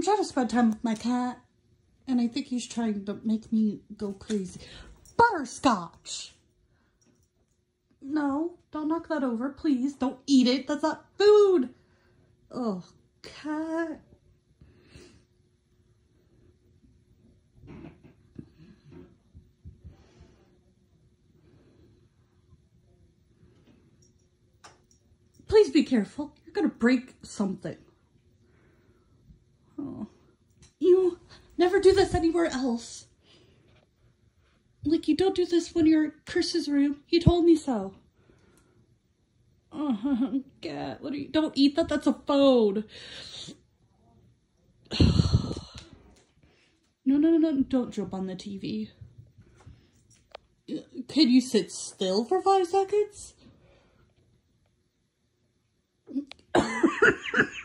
trying to spend time with my cat, and I think he's trying to make me go crazy. Butterscotch! No, don't knock that over, please. Don't eat it. That's not food. Oh, cat. Please be careful. You're gonna break something. Oh. You never do this anywhere else. Like, you don't do this when you're at Chris's room. He told me so. Oh, cat, what are you? Don't eat that. That's a phone. No. Don't jump on the TV. Can you sit still for 5 seconds?